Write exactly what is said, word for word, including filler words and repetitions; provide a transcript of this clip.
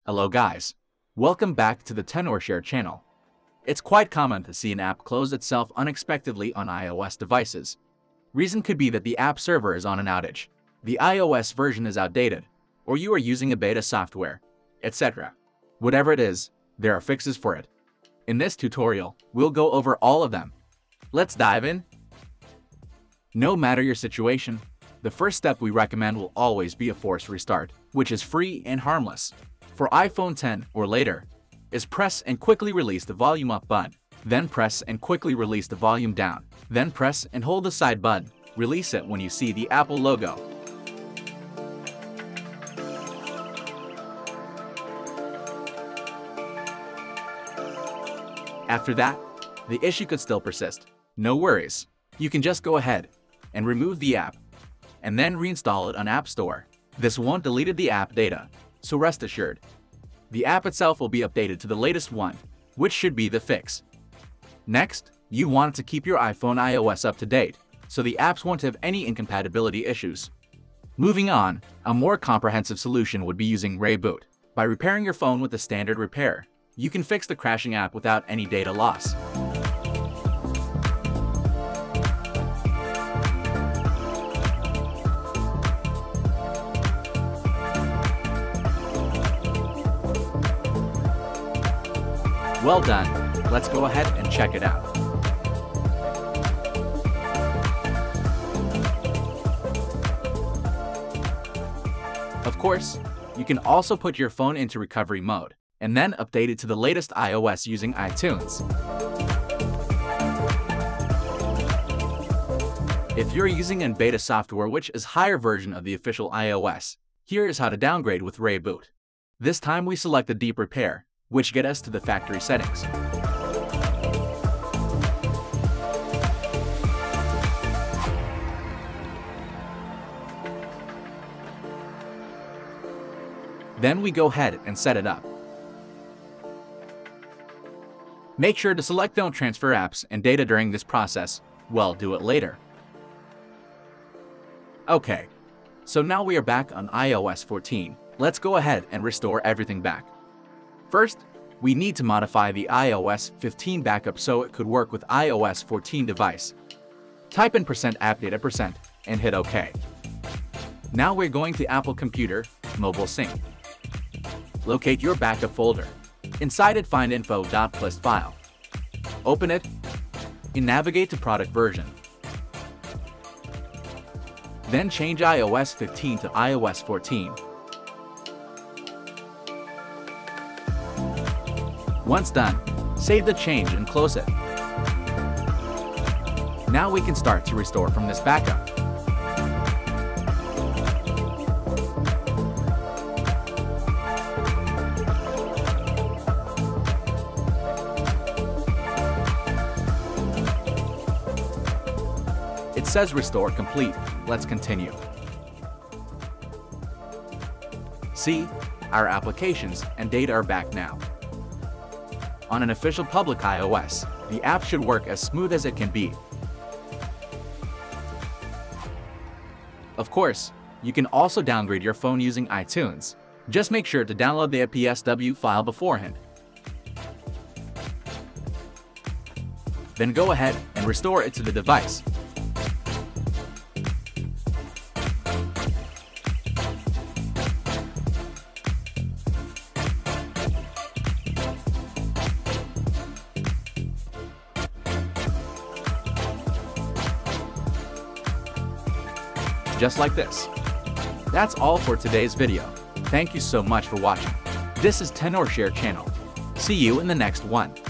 Hello guys, welcome back to the TenorShare channel. It's quite common to see an app close itself unexpectedly on iOS devices. Reason could be that the app server is on an outage, the iOS version is outdated, or you are using a beta software, et cetera. Whatever it is, there are fixes for it. In this tutorial, we'll go over all of them. Let's dive in. No matter your situation, the first step we recommend will always be a forced restart, which is free and harmless. For iPhone ten or later, is press and quickly release the volume up button, then press and quickly release the volume down, then press and hold the side button, release it when you see the Apple logo. After that, the issue could still persist. No worries, you can just go ahead and remove the app, and then reinstall it on App Store. This won't delete the app data, so rest assured. The app itself will be updated to the latest one, which should be the fix. Next, you want to keep your iPhone iOS up to date, so the apps won't have any incompatibility issues. Moving on, a more comprehensive solution would be using ReiBoot. By repairing your phone with a standard repair, you can fix the crashing app without any data loss. Well done, let's go ahead and check it out. Of course, you can also put your phone into recovery mode, and then update it to the latest iOS using iTunes. If you're using an beta software which is higher version of the official iOS, here is how to downgrade with ReiBoot. This time we select the Deep Repair, which get us to the factory settings. Then we go ahead and set it up. Make sure to select Don't Transfer Apps and Data during this process. Well, do it later. Okay, so now we are back on i O S fourteen. Let's go ahead and restore everything back. First, we need to modify the i O S fifteen backup so it could work with i O S fourteen device. Type in percent app data percent and hit OK. Now we're going to Apple Computer, Mobile Sync. Locate your backup folder. Inside it, find info.plist file. Open it and navigate to product version. Then change i O S fifteen to i O S fourteen. Once done, save the change and close it. Now we can start to restore from this backup. It says restore complete. Let's continue. See, our applications and data are back now. On an official public iOS, the app should work as smooth as it can be. Of course, you can also downgrade your phone using iTunes. Just make sure to download the P S W file beforehand. Then go ahead and restore it to the device. Just like this. That's all for today's video. Thank you so much for watching. This is TenorShare channel. See you in the next one.